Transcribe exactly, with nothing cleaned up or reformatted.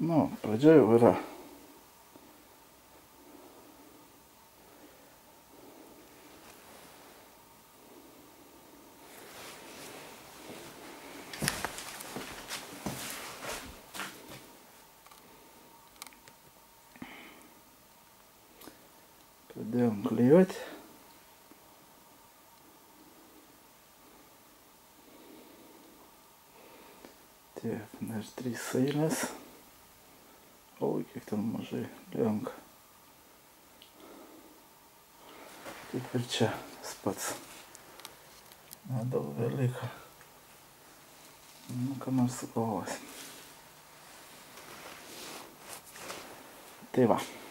Nu, pradžia jau yra. Pradėjom klijuoti. Tiek, dar trys eilės. Oi, kiek ten mažai lieka. Kaip ir čia tas pats. Nedaug dalyką. Nu, ką nors sugalvosim. Tai va.